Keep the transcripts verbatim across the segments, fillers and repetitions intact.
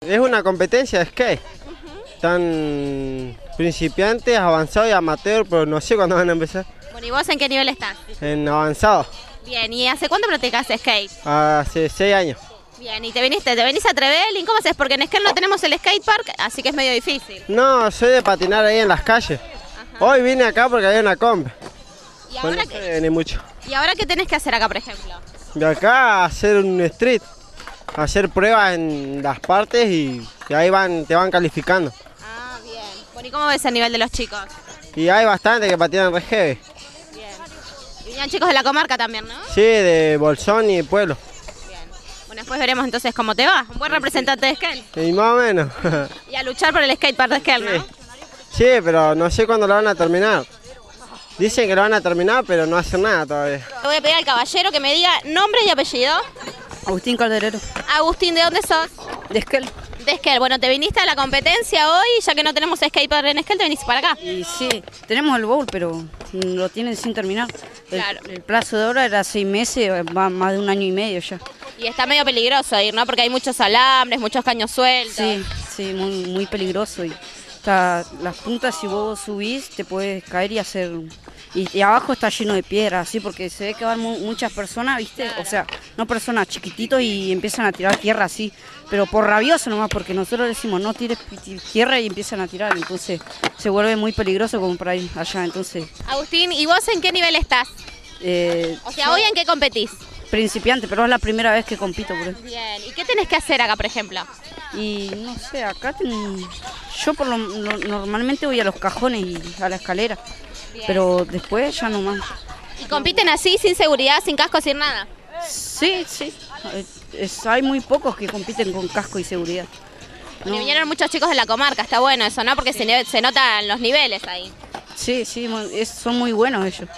Es una competencia de skate. Están principiantes, avanzados y amateur, pero no sé cuándo van a empezar. Bueno, ¿y vos en qué nivel estás? En avanzado, Bien, ¿y hace cuánto practicás skate? hace seis años. Bien, ¿y te viniste, te venís a Trevelin? ¿Cómo haces? Porque en Esquel no tenemos el skate park, así que es medio difícil. No, soy de patinar ahí en las calles. Hoy vine acá porque había una comp. ¿Y Pues ahora, no sé qué, venir mucho. ¿Y ahora qué tenés que hacer acá, por ejemplo? De acá a hacer un street, hacer pruebas en las partes y, y ahí van, te van calificando. Ah, bien. Bueno, ¿y cómo ves el nivel de los chicos? Y hay bastante que patinan re heavy. Bien. Y venían chicos de la comarca también, ¿no? Sí, de Bolsón y Pueblo. Bien. Bueno, después veremos entonces cómo te va. Un buen representante de Esquel. Y más o menos. Y a luchar por el skate park de Esquel, ¿no? Sí. Sí, pero no sé cuándo lo van a terminar. Dicen que lo van a terminar, pero no hacen nada todavía. Le voy a pedir al caballero que me diga nombre y apellido. Agustín Calderero, Agustín, ¿de dónde sos? de Esquel. De Esquel. Bueno, te viniste a la competencia hoy, ya que no tenemos skatepark en Esquel, te viniste para acá. Y sí, tenemos el bowl, pero lo tienen sin terminar. El, Claro. el plazo de obra era seis meses, va más de un año y medio ya. Y está medio peligroso ir, ¿no? Porque hay muchos alambres, muchos caños sueltos. Sí, sí, muy, muy peligroso. Y está, las puntas, si vos subís, te puedes caer y hacer... Y, y abajo está lleno de piedras, así, porque se ve que van mu- muchas personas, ¿viste? O sea, no personas chiquititos y empiezan a tirar tierra así, pero por rabioso nomás, porque nosotros decimos no tires pi- tierra y empiezan a tirar, entonces se vuelve muy peligroso como por ahí allá, entonces... Agustín, ¿y vos en qué nivel estás? Eh, O sea, ¿hoy en qué competís? principiante, pero es la primera vez que compito por eso. Bien. ¿Y qué tenés que hacer acá, por ejemplo? Y no sé, acá ten- yo por lo, lo- normalmente voy a los cajones y a la escalera, Bien. pero después ya no más. ¿Y compiten así, sin seguridad, sin casco, sin nada? Sí, sí, eh, es- hay muy pocos que compiten con casco y seguridad. Porque No. vinieron muchos chicos de la comarca, está bueno eso, ¿no? Porque se, ne- se notan los niveles ahí. Sí, sí, mu- es- son muy buenos ellos.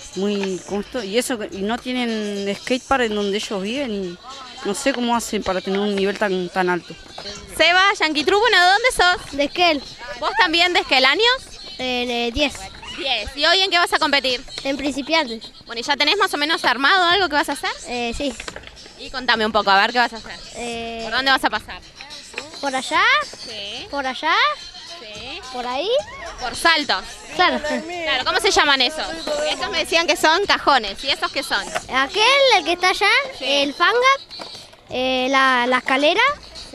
Muy ¿cómo esto? Y eso que- y no tienen skatepark en donde ellos viven y no sé cómo hacen para tener un nivel tan tan alto. Seba, Yankee True, bueno, ¿de dónde sos? De Esquel, ¿Vos también de Esquel años? en eh, diez, diez. ¿Y hoy en qué vas a competir? en principiante. Bueno, ¿y ya tenés más o menos armado algo que vas a hacer? Eh, sí. Y contame un poco, a ver qué vas a hacer. Eh, ¿Por dónde vas a pasar? por allá, Sí, por allá, sí. por ahí. Por saltos. Claro. Claro, ¿cómo se llaman esos? Porque esos me decían que son cajones. ¿Y esos qué son? Aquel, el que está allá, el fanga, eh, la, la escalera Sí.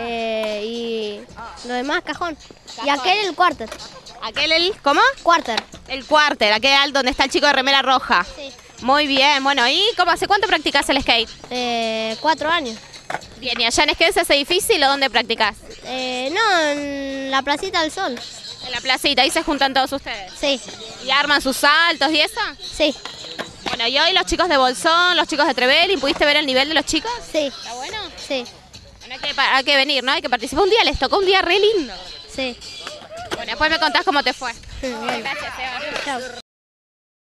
eh, y lo demás cajón. Y Cajón. aquel el quarter. Aquel, el, ¿cómo? Quarter. El cuarter, aquel donde está el chico de remera roja. Sí. Muy bien, bueno, ¿y cómo hace cuánto practicás el skate? Eh, cuatro años. Bien, ¿y allá en Esquel se hace difícil o dónde practicás? Eh, no, en la placita del sol. En la placita, ahí se juntan todos ustedes. Sí, ¿Y arman sus saltos y eso? sí, Bueno, ¿y hoy los chicos de Bolsón, los chicos de Trevelin, pudiste ver el nivel de los chicos? sí, ¿Está bueno? sí, Bueno, hay que, pa- hay que venir, ¿no? Hay que participar. Un día les tocó un día re lindo. sí. Bueno, después me contás cómo te fue. Bien. Gracias, Seba. Chao.